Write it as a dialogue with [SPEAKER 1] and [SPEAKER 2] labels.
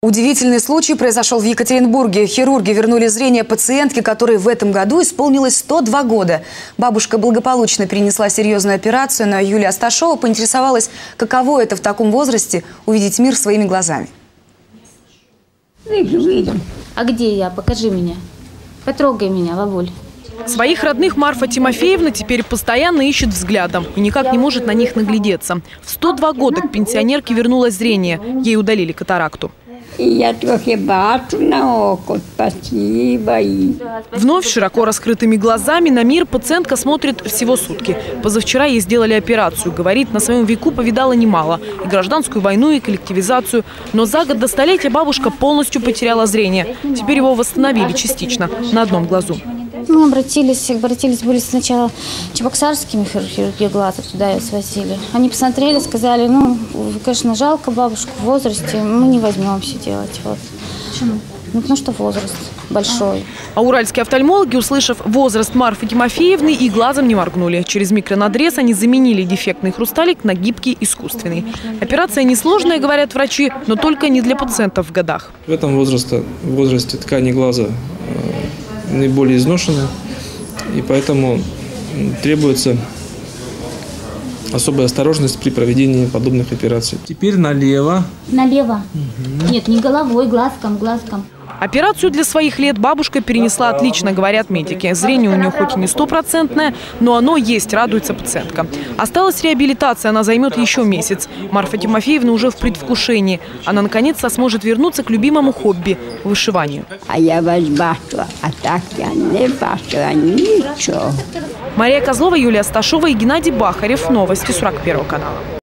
[SPEAKER 1] Удивительный случай произошел в Екатеринбурге. Хирурги вернули зрение пациентке, которой в этом году исполнилось 102 года. Бабушка благополучно перенесла серьезную операцию, но Юлия Асташова поинтересовалась, каково это в таком возрасте увидеть мир своими глазами.
[SPEAKER 2] Вижу. А где я? Покажи меня. Потрогай меня, бабуль.
[SPEAKER 3] Своих родных Марфа Тимофеевна теперь постоянно ищет взглядом и никак не может на них наглядеться. В 102 года к пенсионерке вернулось зрение. Ей удалили катаракту.
[SPEAKER 4] Я трохи бачу на око, спасибо.
[SPEAKER 3] Вновь широко раскрытыми глазами на мир пациентка смотрит всего сутки. Позавчера ей сделали операцию. Говорит, на своем веку повидала немало. И гражданскую войну, и коллективизацию. Но за год до столетия бабушка полностью потеряла зрение. Теперь его восстановили частично, на одном глазу.
[SPEAKER 2] Мы обратились были сначала чебоксарскими хирургии глаза, туда ее свозили. Они посмотрели, сказали, ну, конечно, жалко бабушку в возрасте, мы не возьмемся делать. Вот. Почему? Ну, потому что возраст большой.
[SPEAKER 3] А уральские офтальмологи, услышав возраст Марфы Тимофеевны, и глазом не моргнули. Через микронадрез они заменили дефектный хрусталик на гибкий искусственный. Операция несложная, говорят врачи, но только не для пациентов в годах.
[SPEAKER 5] В этом возрасте ткани глаза наиболее изношены, и поэтому требуется особая осторожность при проведении подобных операций. Теперь налево.
[SPEAKER 2] Налево? Угу. Нет, не головой, глазком.
[SPEAKER 3] Операцию для своих лет бабушка перенесла отлично, говорят медики. Зрение у нее хоть и не 100%, но оно есть, радуется пациентка. Осталась реабилитация, она займет еще месяц. Марфа Тимофеевна уже в предвкушении. Она наконец-то сможет вернуться к любимому хобби – вышиванию.
[SPEAKER 4] А я вас бачу, а так я не бачу ничего.
[SPEAKER 3] Мария Козлова, Юлия Асташова и Геннадий Бахарев. Новости 41 канала.